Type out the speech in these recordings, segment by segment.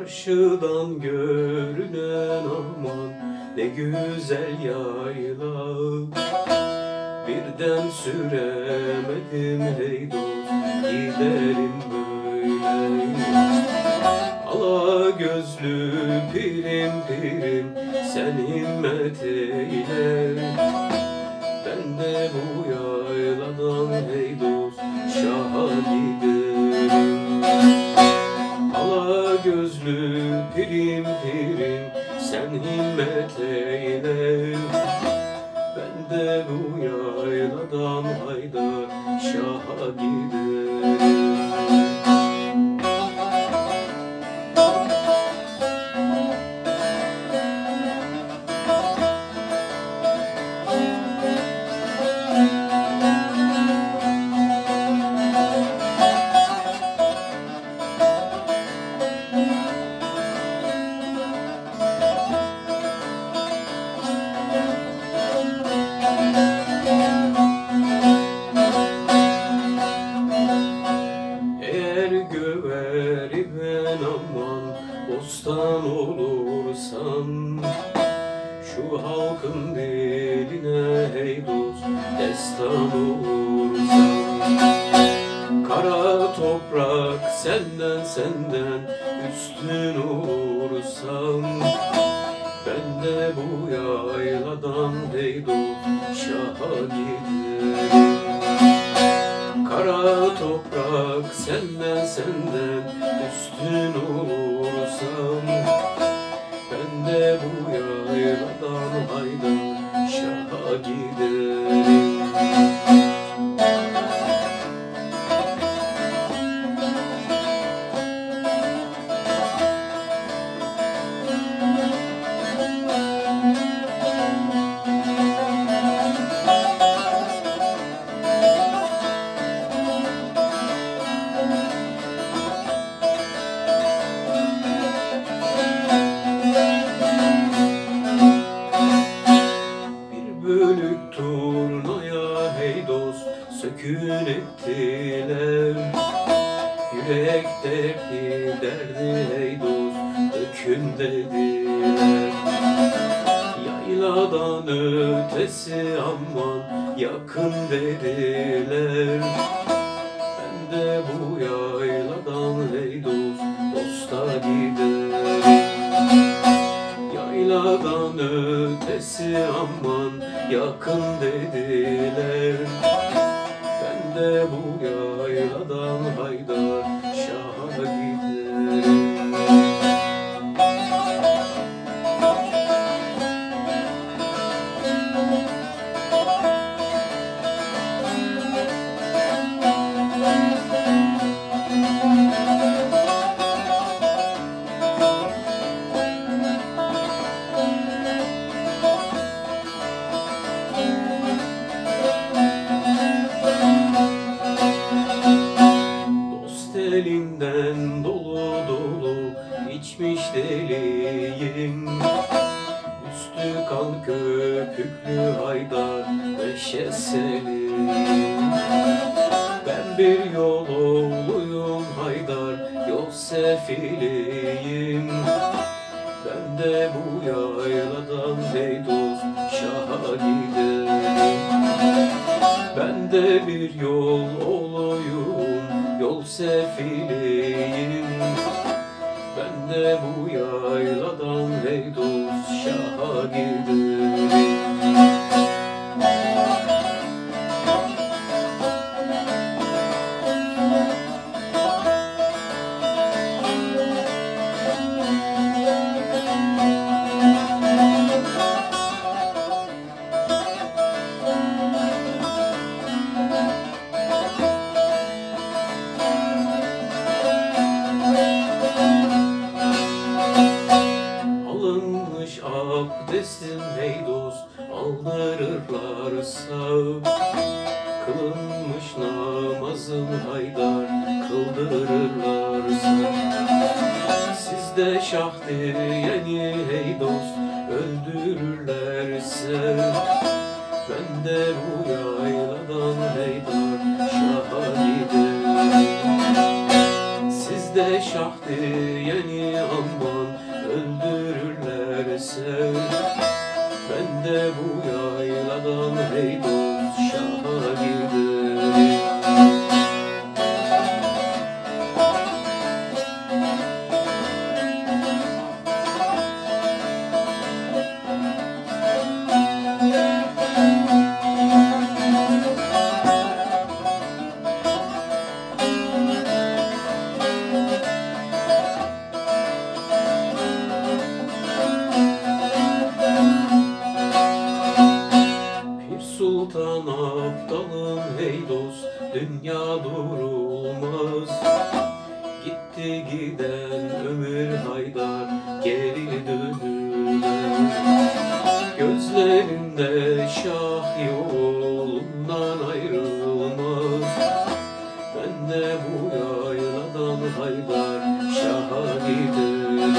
Karşıdan görünen aman ne güzel yayla. Birden süremedim hey dost, giderim böyle. Ala gözlü pirim pirim sen himmet eyle. Ben de bu yayladan hey dost şaha giderim. Ala gözlü pirim pirim sen himmet eyle. Ben de bu yayladan haydar şaha giderim. Göveriven aman bostan olursan, şu halkın diline hey dost destan olursan. Kara toprak senden üstün olursan, ben de bu yayladan hey dost şaha giderim. Kara toprak senden üstün olursam, ben de bu yayladan haydar şaha giderim. Bölük turnaya hey dost sökün ettiler. Yürek derdi hey dost dökün dediler. Yayladan ötesi aman yakın dediler. Ben de bu yayladan hey dost dosta giderim. Yayladan ötesi aman yakın dediler. Ben de bu yayladan haydar şaha giderim. Elinden dolu içmiş deliyim. Üstü kan köpüklü haydar meşeselim. Ben bir yol oğluyum haydar yol sefiliyim. Ben de bu yayladan hey dost şaha giderim. Ben de bir yol oğluyum yol sefiliyim. Ben de bu yayladan hey dost şaha giderim. Abdestim hey dost aldırırlarsa, kılınmış namazım haydar kıldırırlarsa. Sizde şah diyeni hey dost öldürürlerse, ben de bu yayladan haydar şaha giderim. Sizde şah diyeni aman öldürürlerse, ben de bu yayladan hey dost şaha giderim. Sultan aptalım hey dost, dünya durulmaz. Gitti giden ömür haydar, geri dönülmez. Gözlerinde şah yolundan ayrılmaz. Ben de bu yayladan haydar şaha giderim.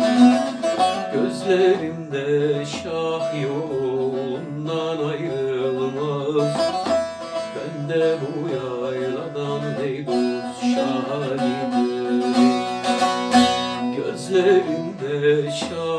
Gözlerimde şah yolundan ayrılmaz. Ben de bu yayladan hey dost şaha giderim. Gözlerimde şah